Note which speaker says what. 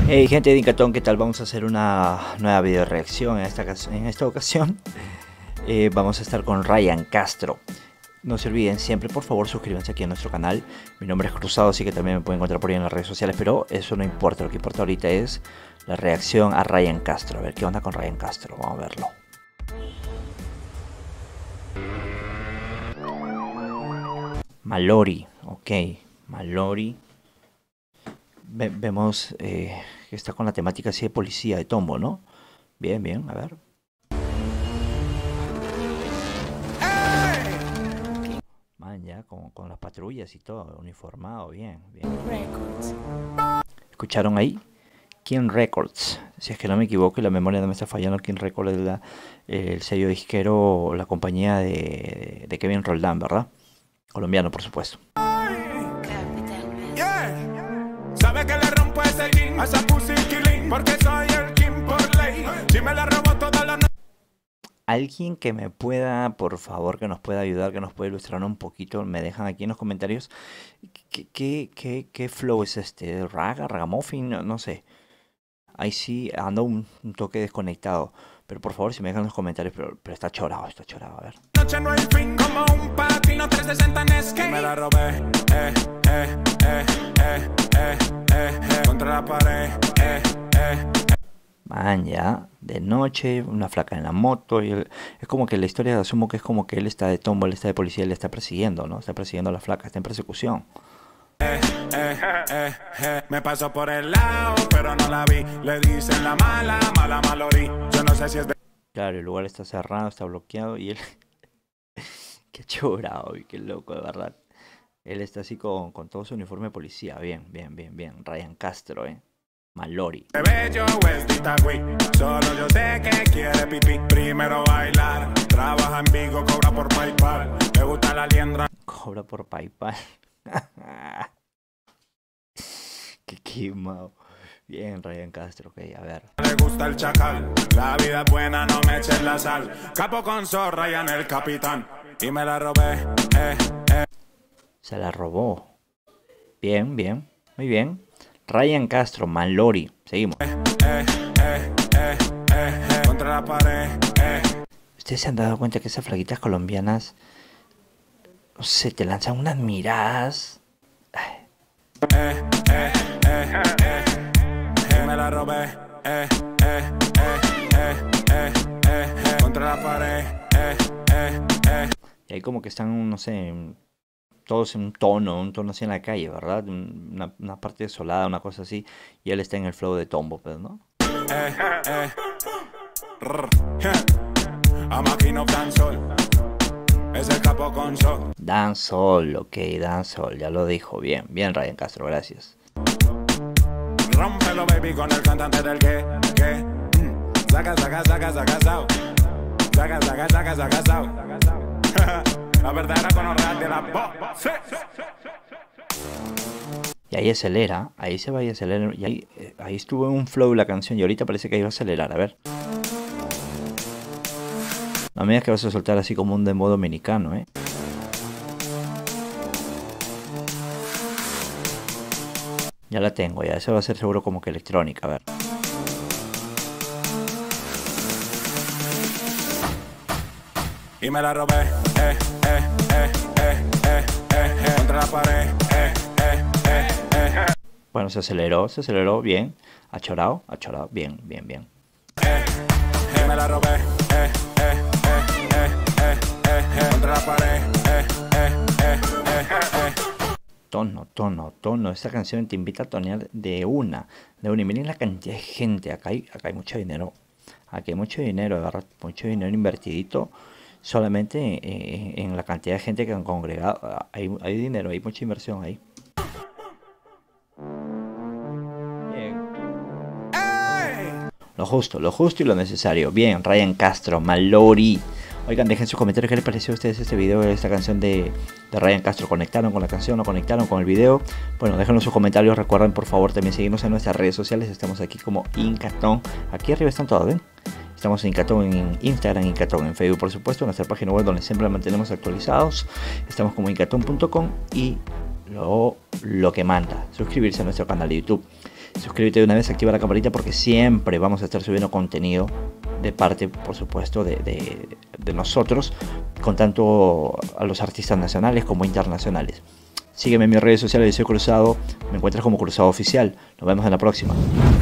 Speaker 1: Hey gente de Incatón, ¿qué tal? Vamos a hacer una nueva video reacción en esta ocasión. Vamos a estar con Ryan Castro. No se olviden siempre, por favor, suscríbanse aquí a nuestro canal. Mi nombre es Cruzado, así que también me pueden encontrar por ahí en las redes sociales, pero eso no importa. Lo que importa ahorita es la reacción a Ryan Castro. A ver qué onda con Ryan Castro, vamos a verlo. Mallory, ok, Mallory. Vemos que está con la temática así de policía de Tombo, ¿no? Bien, bien, a ver. Man, ya con las patrullas y todo, uniformado, bien, bien. ¿Escucharon ahí? King Records, si es que no me equivoco y la memoria no me está fallando, King Records es el sello disquero, la compañía de Kevin Roldán, ¿verdad? Colombiano, por supuesto.
Speaker 2: Sabe que le rompo ese jean a esa pussy killing, porque soy el king por ley. Si me la robo toda la noche.
Speaker 1: Alguien que me pueda, por favor, que nos pueda ayudar, que nos pueda ilustrar un poquito, me dejan aquí en los comentarios qué flow es este, ragamuffin, no sé. Ahí sí ando un toque desconectado, pero por favor si me dejan en los comentarios, pero está chorado, a ver.
Speaker 2: Noche no hay fin, como un patino 360 en skate. Me la robé, contra la pared,
Speaker 1: Man, ya, de noche, una flaca en la moto, y es como que la historia, asumo que es como que él está de tombo, él está de policía, él está persiguiendo, ¿no? Está persiguiendo a la flaca, está en persecución.
Speaker 2: Me pasó por el lado, pero no la vi. Le dicen la mala Mallory. Yo no sé si es...
Speaker 1: Claro, el lugar está cerrado, está bloqueado, y él... Qué chorado y qué loco, de verdad. Él está así con todo su uniforme de policía, bien. Ryan Castro, Mallory.
Speaker 2: Bello es Ditagüí, solo yo sé que quiere pipí. Primero bailar, trabaja en Vigo, cobra por PayPal. Le gusta la liendra.
Speaker 1: Cobra por PayPal. Qué quemado. Bien, Ryan Castro, ok, a ver.
Speaker 2: Le gusta el chacal, la vida es buena, no me eches la sal. Capo con zorra, Ryan el capitán. Y me la robé,
Speaker 1: Se la robó. Bien, muy bien. Ryan Castro, Mallory. Seguimos.
Speaker 2: Contra la pared,
Speaker 1: ¿Ustedes se han dado cuenta que esas flaquitas colombianas, no sé, te lanzan unas miradas?
Speaker 2: me la robé, contra la pared,
Speaker 1: Y ahí como que están, no sé, todos en un tono así en la calle, ¿verdad? Una parte desolada, una cosa así. Y él está en el flow de Tombo, pues, ¿no?
Speaker 2: A máquina dancehall, es el capo con sol.
Speaker 1: Dancehall, ok, dancehall, ya lo dijo. Bien, Ryan Castro, gracias.
Speaker 2: Rómpelo, baby, con el cantante del que. Saca, sao. Saca, sao. La verdadera conorrea de la voz. Sí.
Speaker 1: Y ahí acelera, ahí se va y acelera. Y ahí estuvo en un flow la canción y ahorita parece que ahí va a acelerar, a ver. No me digas que vas a soltar así como un dembow dominicano, Ya la tengo, ya, eso va a ser seguro como que electrónica, a ver.
Speaker 2: Y me la robé, contra la pared,
Speaker 1: Bueno, se aceleró, bien. Achorado, bien.
Speaker 2: y me la robé, contra la pared,
Speaker 1: Tono. Esta canción te invita a tonear de una. Y miren la cantidad de gente. Acá hay mucho dinero. Aquí hay mucho dinero, de verdad. Mucho dinero invertidito. Solamente en la cantidad de gente que han congregado. Hay dinero, hay mucha inversión ahí. Bien. Lo justo y lo necesario. Bien, Ryan Castro, Mallory. Oigan, dejen sus comentarios qué les pareció a ustedes este video, esta canción de Ryan Castro. ¿Conectaron con la canción? ¿No conectaron con el video? Bueno, déjenlo en sus comentarios. Recuerden, por favor, también seguirnos en nuestras redes sociales. Estamos aquí como Incatón. Aquí arriba están todas, ¿ven? Estamos en Incatón en Instagram, Incatón en Facebook, por supuesto. Nuestra página web donde siempre la mantenemos actualizados. Estamos como incatón.com y lo que manda, suscribirse a nuestro canal de YouTube. suscríbete de una vez, activa la campanita porque siempre vamos a estar subiendo contenido de parte, por supuesto, de nosotros, con tanto a los artistas nacionales como internacionales. Sígueme en mis redes sociales, yo soy Cruzado, me encuentras como Cruzado Oficial. Nos vemos en la próxima.